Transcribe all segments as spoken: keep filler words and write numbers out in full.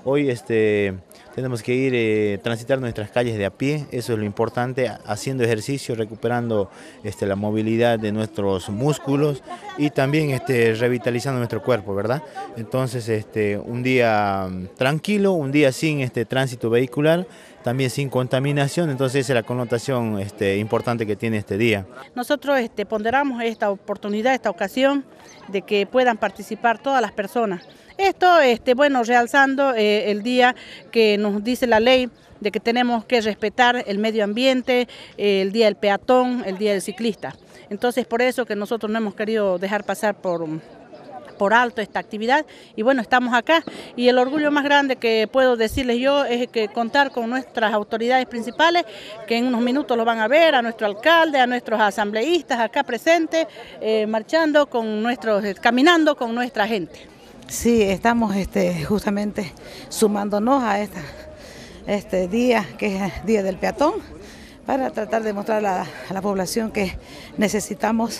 Hoy este, tenemos que ir eh, transitar nuestras calles de a pie, eso es lo importante, haciendo ejercicio, recuperando este, la movilidad de nuestros músculos y también este, revitalizando nuestro cuerpo, ¿verdad? Entonces este, un día tranquilo, un día sin este, tránsito vehicular, también sin contaminación, entonces esa es la connotación este, importante que tiene este día. Nosotros este, ponderamos esta oportunidad, esta ocasión, de que puedan participar todas las personas. Esto, este, bueno, realzando eh, el día que nos dice la ley de que tenemos que respetar el medio ambiente, eh, el día del peatón, el día del ciclista. Entonces, por eso que nosotros no hemos querido dejar pasar por... por alto esta actividad y bueno, estamos acá y el orgullo más grande que puedo decirles yo es que contar con nuestras autoridades principales que en unos minutos lo van a ver, a nuestro alcalde, a nuestros asambleístas acá presentes, eh, marchando con nuestros, caminando con nuestra gente. Sí, estamos este, justamente sumándonos a esta, este día que es Día del Peatón para tratar de mostrar a la, a la población que necesitamos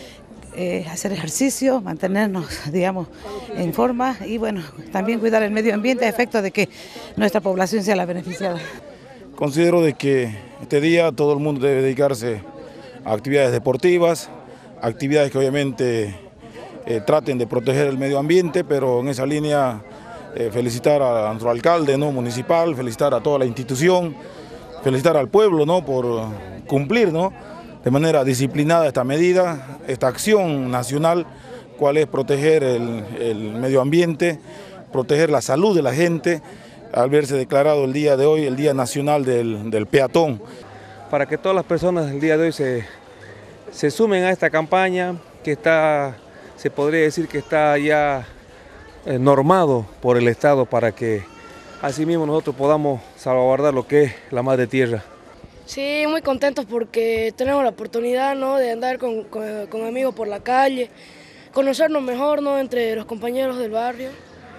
Eh, hacer ejercicio, mantenernos, digamos, en forma y bueno, también cuidar el medio ambiente a efecto de que nuestra población sea la beneficiada. Considero de que este día todo el mundo debe dedicarse a actividades deportivas, actividades que obviamente eh, traten de proteger el medio ambiente, pero en esa línea eh, felicitar a nuestro alcalde, ¿no?, municipal, felicitar a toda la institución, felicitar al pueblo, ¿no?, por cumplir, ¿no?, de manera disciplinada esta medida, esta acción nacional, cual es proteger el, el medio ambiente, proteger la salud de la gente, al verse declarado el día de hoy, el Día Nacional del, del Peatón. Para que todas las personas el día de hoy se, se sumen a esta campaña, que está, se podría decir que está ya eh, normado por el Estado para que asimismo nosotros podamos salvaguardar lo que es la madre tierra. Sí, muy contentos porque tenemos la oportunidad, ¿no?, de andar con, con, con amigos por la calle, conocernos mejor, ¿no?, entre los compañeros del barrio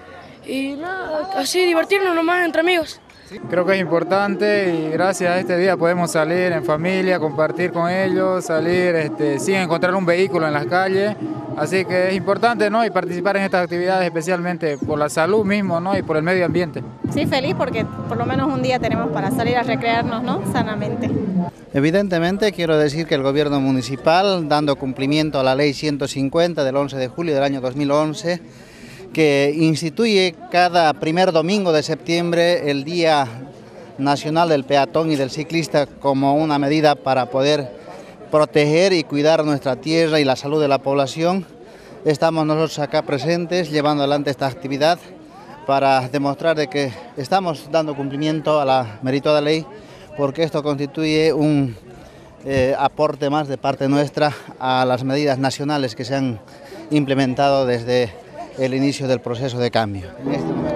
y nada, así divertirnos nomás entre amigos. Creo que es importante y gracias a este día podemos salir en familia, compartir con ellos, salir este, sin encontrar un vehículo en las calles, así que es importante, ¿no?, y participar en estas actividades especialmente por la salud mismo, ¿no?, y por el medio ambiente. Sí, feliz porque por lo menos un día tenemos para salir a recrearnos, ¿no?, sanamente. Evidentemente quiero decir que el gobierno municipal, dando cumplimiento a la ley ciento cincuenta del once de julio del año dos mil once, que instituye cada primer domingo de septiembre el Día Nacional del Peatón y del Ciclista como una medida para poder proteger y cuidar nuestra tierra y la salud de la población. Estamos nosotros acá presentes llevando adelante esta actividad para demostrar de que estamos dando cumplimiento a la meritada ley, porque esto constituye un eh, aporte más de parte nuestra a las medidas nacionales que se han implementado desde el inicio del proceso de cambio.